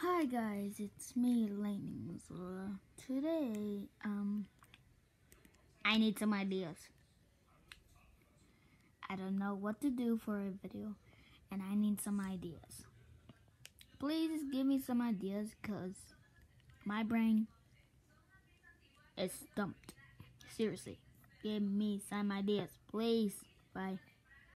Hi guys, it's me, Lightning. Today, I need some ideas. I don't know what to do for a video, and I need some ideas. Please give me some ideas, cause my brain is stumped. Seriously, give me some ideas, please. Bye.